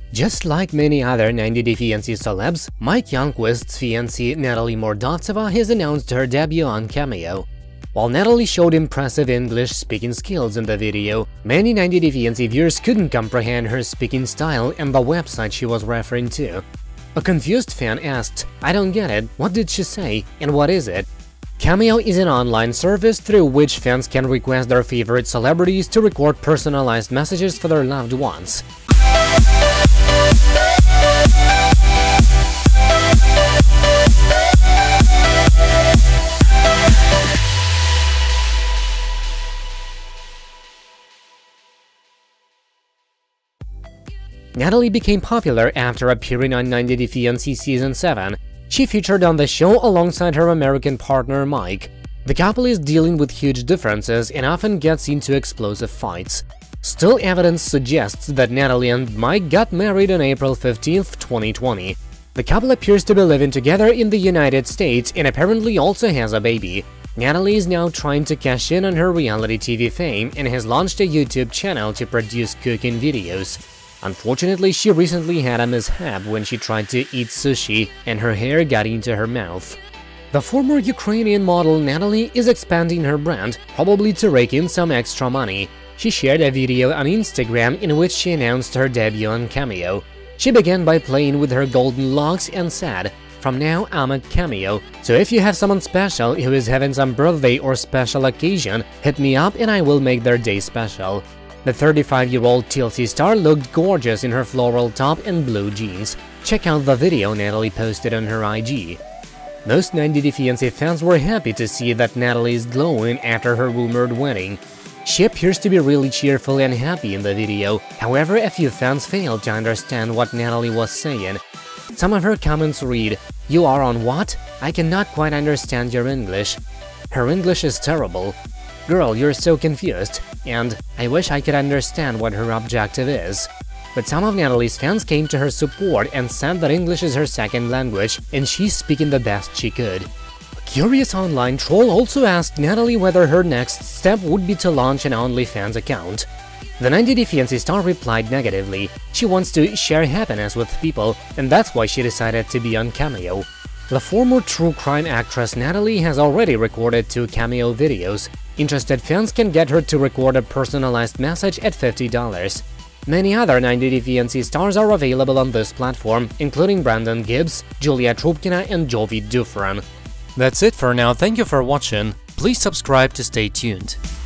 Just like many other 90-Day Fiancé celebs, Mike Youngquist's fiancée Natalie Mordovtseva has announced her debut on Cameo. While Natalie showed impressive English-speaking skills in the video, many 90-Day Fiancé viewers couldn't comprehend her speaking style and the website she was referring to. A confused fan asked, "I don't get it, what did she say, and what is it?" Cameo is an online service through which fans can request their favorite celebrities to record personalized messages for their loved ones. Natalie became popular after appearing on 90-Day Fiancé Season 7. She featured on the show alongside her American partner Mike. The couple is dealing with huge differences and often gets into explosive fights. Still, evidence suggests that Natalie and Mike got married on April 15, 2020. The couple appears to be living together in the United States and apparently also has a baby. Natalie is now trying to cash in on her reality TV fame and has launched a YouTube channel to produce cooking videos. Unfortunately, she recently had a mishap when she tried to eat sushi and her hair got into her mouth. The former Ukrainian model Natalie is expanding her brand, probably to rake in some extra money. She shared a video on Instagram in which she announced her debut on Cameo. She began by playing with her golden locks and said, "From now I'm at Cameo, so if you have someone special who is having some birthday or special occasion, hit me up and I will make their day special." The 35-year-old TLC star looked gorgeous in her floral top and blue jeans. Check out the video Natalie posted on her IG. Most 90-Day Fiancé fans were happy to see that Natalie is glowing after her rumored wedding. She appears to be really cheerful and happy in the video. However, a few fans failed to understand what Natalie was saying. Some of her comments read, "You are on what? I cannot quite understand your English." Her English is terrible. "Girl, you're so confused," and "I wish I could understand what her objective is." But some of Natalie's fans came to her support and said that English is her second language and she's speaking the best she could. A curious online troll also asked Natalie whether her next step would be to launch an OnlyFans account. The 90-Day Fiancé star replied negatively. She wants to share happiness with people, and that's why she decided to be on Cameo. The former true crime actress Natalie has already recorded 2 Cameo videos. Interested fans can get her to record a personalized message at $50. Many other 90-Day Fiancé stars are available on this platform, including Brandon Gibbs, Julia Trubkina and Jovi Dufresne. That's it for now, thank you for watching, please subscribe to stay tuned.